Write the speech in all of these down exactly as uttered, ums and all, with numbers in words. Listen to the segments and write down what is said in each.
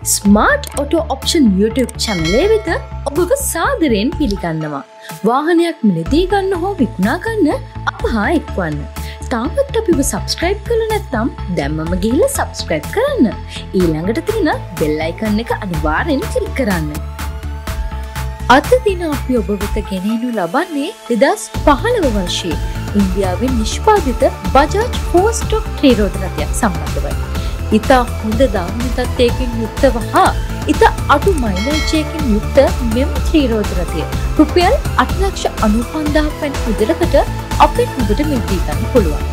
Smart auto option YouTube channel එක වෙත ඔබව සාදරයෙන් පිළිගන්නවා. වාහනයක් මිලදී ගන්න හෝ විකුණා ගන්න අප හා එක්වන්න. තාමත් අපිව subscribe කරලා නැත්නම් දැම්මම ගිහිල්ලා subscribe කරන්න. ඊළඟට තියෙන bell icon එක අනිවාර්යෙන් click කරන්න. අද දින අපි ඔබ වෙත ගෙනෙනු ලබන්නේ දෙදහස් පහළොව වර්ෂයේ ඉන්දියාවෙන් නිෂ්පාදිත Bajaj four stroke three රෝද රථයක් සම්බන්ධවයි. ඉතා හොඳ දාම්‍ය තත්ත්වයකින් යුක්තව හා ඉතා අඩු මයිලේජයකින් යුක්ත මෙම three රෝද රථය රුපියල් අට ලක්ෂ අනූ පන්දාහක් වැනි මුදලකට අපෙන් ඔබට මිලදී ගන්න පුළුවන්.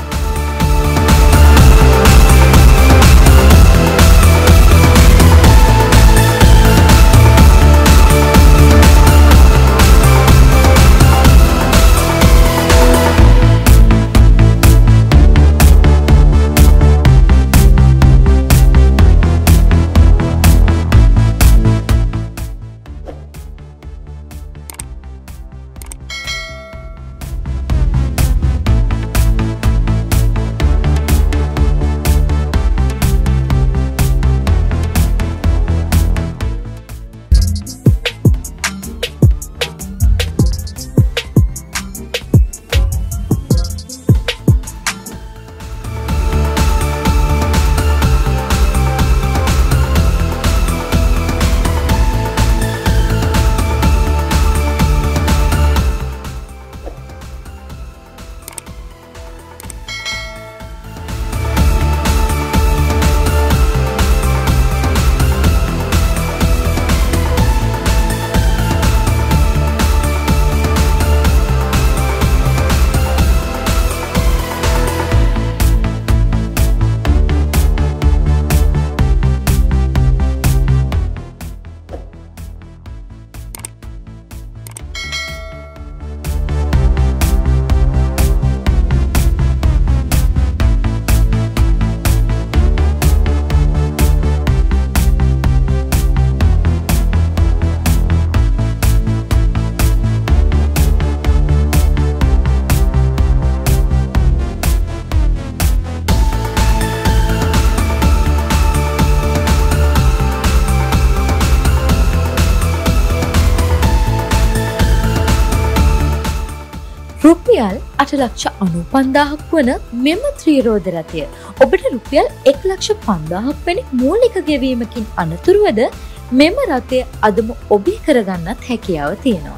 රුපියල් අට ලක්ෂ අනූ පන්දාහක් වන මෙම three රෝද රථය ඔබට රුපියල් එක් ලක්ෂ පන්දාහක් වැනි මූලික ගෙවීමකින් අනතුරුවද මෙම රථය අදම ඔබේ කරගන්නත් හැකියාව තියෙනවා.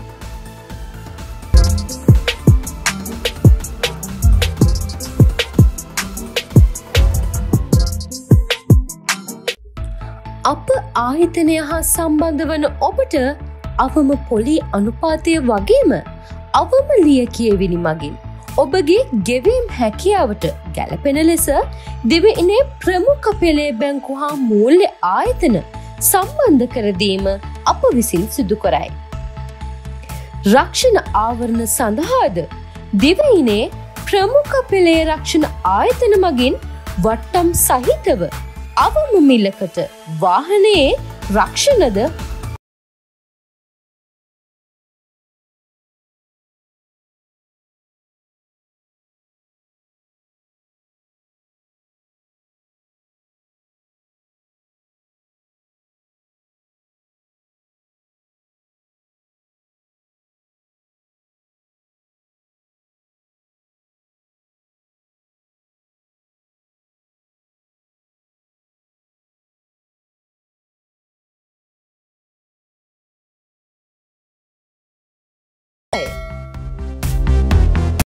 අප ආයතනය හා සම්බන්ධ වන ඔබට අවම පොලි අනුපාතය වගේම අවම ලිය කියවිලි මගින් ඔබගේ ගෙවීම් හැකියාවට ගැලපෙන ලෙස දිවයිනේ ප්‍රමුඛ පෙළේ බැංකු හා මූල්‍ය ආයතන සම්බන්ධ කරදීම අප විසින් සිදු කරයි. රක්ෂණ ආවරණ සඳහාද දිවයිනේ ප්‍රමුඛ පෙළේ රක්ෂණ ආයතන මගින් වට්ටම් සහිතව අවම මිලකට වාහනයේ රක්ෂණද